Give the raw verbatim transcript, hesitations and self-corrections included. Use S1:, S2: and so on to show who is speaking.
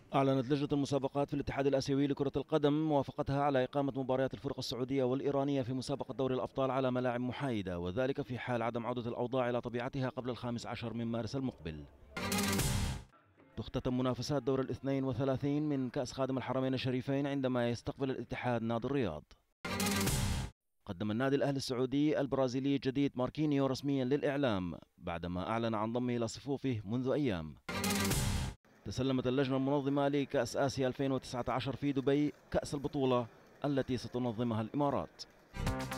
S1: أعلنت لجنة المسابقات في الاتحاد الآسيوي لكرة القدم موافقتها على إقامة مباريات الفرق السعودية والإيرانية في مسابقة دوري الأبطال على ملاعب محايدة، وذلك في حال عدم عودة الأوضاع إلى طبيعتها قبل الخامس عشر من مارس المقبل. تختتم منافسات دور الاثنين وثلاثين من كأس خادم الحرمين الشريفين عندما يستقبل الاتحاد نادي الرياض. قدم النادي الأهلي السعودي البرازيلي الجديد ماركينيو رسميا للإعلام بعدما أعلن عن ضمه إلى صفوفه منذ أيام. تسلمت اللجنة المنظمة لكأس آسيا ألفين وتسعة عشر في دبي كأس البطولة التي ستنظمها الإمارات.